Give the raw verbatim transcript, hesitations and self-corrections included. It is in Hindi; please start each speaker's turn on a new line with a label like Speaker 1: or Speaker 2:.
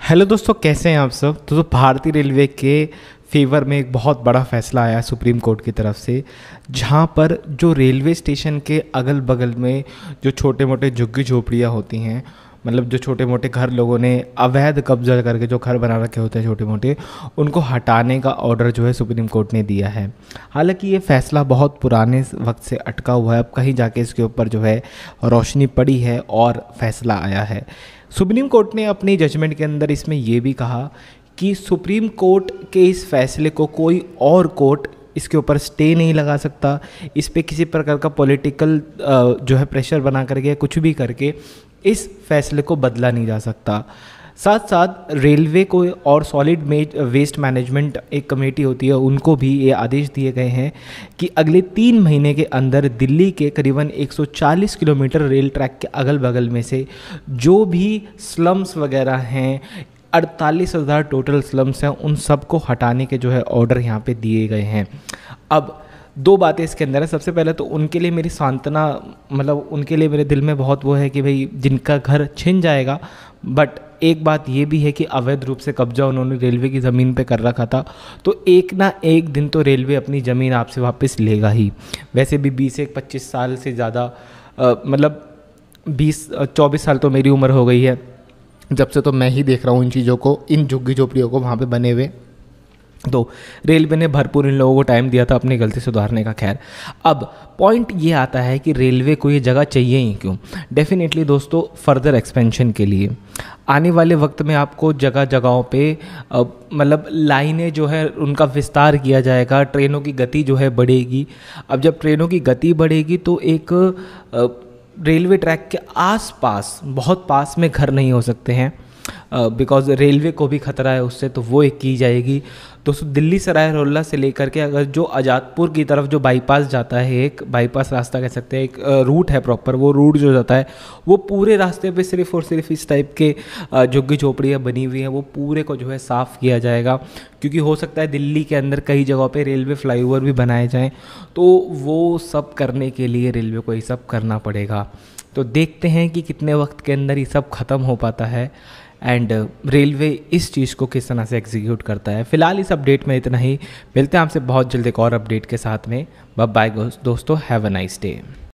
Speaker 1: हेलो दोस्तों, कैसे हैं आप सब। तो, तो भारतीय रेलवे के फेवर में एक बहुत बड़ा फैसला आया सुप्रीम कोर्ट की तरफ से, जहां पर जो रेलवे स्टेशन के अगल बगल में जो छोटे मोटे झुग्गी झोपड़ियाँ होती हैं, मतलब जो छोटे मोटे घर लोगों ने अवैध कब्जा करके जो घर बना रखे होते हैं छोटे मोटे, उनको हटाने का ऑर्डर जो है सुप्रीम कोर्ट ने दिया है। हालांकि ये फैसला बहुत पुराने वक्त से अटका हुआ है, अब कहीं जाके इसके ऊपर जो है रोशनी पड़ी है और फैसला आया है। सुप्रीम कोर्ट ने अपनी जजमेंट के अंदर इसमें यह भी कहा कि सुप्रीम कोर्ट के इस फैसले को कोई और कोर्ट इसके ऊपर स्टे नहीं लगा सकता, इस पे किसी प्रकार का पॉलिटिकल जो है प्रेशर बना करके कुछ भी करके इस फैसले को बदला नहीं जा सकता। साथ साथ रेलवे को और सॉलिड वेस्ट मैनेजमेंट एक कमेटी होती है, उनको भी ये आदेश दिए गए हैं कि अगले तीन महीने के अंदर दिल्ली के करीबन एक सौ चालीस किलोमीटर रेल ट्रैक के अगल बगल में से जो भी स्लम्स वगैरह हैं, अड़तालीस हज़ार टोटल स्लम्स हैं, उन सब को हटाने के जो है ऑर्डर यहाँ पे दिए गए हैं। अब दो बातें इसके अंदर है। सबसे पहले तो उनके लिए मेरी सांत्वना, मतलब उनके लिए मेरे दिल में बहुत वो है कि भाई जिनका घर छिन जाएगा, बट एक बात ये भी है कि अवैध रूप से कब्जा उन्होंने रेलवे की ज़मीन पे कर रखा था, तो एक ना एक दिन तो रेलवे अपनी ज़मीन आपसे वापस लेगा ही। वैसे भी बीस एक पच्चीस साल से ज़्यादा, मतलब बीस चौबीस साल तो मेरी उम्र हो गई है जब से, तो मैं ही देख रहा हूँ इन चीज़ों को, इन झुग्गी झोपड़ियों को वहाँ पे बने हुए। तो रेलवे ने भरपूर इन लोगों को टाइम दिया था अपनी गलती सुधारने का। खैर, अब पॉइंट ये आता है कि रेलवे को ये जगह चाहिए ही क्यों। डेफिनेटली दोस्तों, फर्दर एक्सपेंशन के लिए आने वाले वक्त में आपको जगह जगहों पे मतलब लाइनें जो है उनका विस्तार किया जाएगा, ट्रेनों की गति जो है बढ़ेगी। अब जब ट्रेनों की गति बढ़ेगी तो एक आ, रेलवे ट्रैक के आसपास, बहुत पास में घर नहीं हो सकते हैं, बिकॉज uh, रेलवे को भी खतरा है उससे, तो वो एक की जाएगी। दोस्तों, दिल्ली सराय रोहिल्ला से लेकर के अगर जो आज़ादपुर की तरफ जो बाईपास जाता है, एक बाईपास रास्ता कह सकते हैं, एक रूट है प्रॉपर, वो रूट जो जाता है वो पूरे रास्ते पे सिर्फ और सिर्फ इस टाइप के झुग्गी झोपड़ियाँ बनी हुई हैं, वो पूरे को जो है साफ़ किया जाएगा। क्योंकि हो सकता है दिल्ली के अंदर कई जगहों पे रेलवे फ्लाईओवर भी बनाए जाएँ, तो वो सब करने के लिए रेलवे को ये सब करना पड़ेगा। तो देखते हैं कि कितने वक्त के अंदर ये सब ख़त्म हो पाता है एंड रेलवे इस चीज़ को किस तरह से एग्जीक्यूट करता है। फिलहाल इस अपडेट में इतना ही, मिलते हैं आपसे बहुत जल्द एक और अपडेट के साथ में। बाय बाय दोस्तों, हैव अ नाइस डे।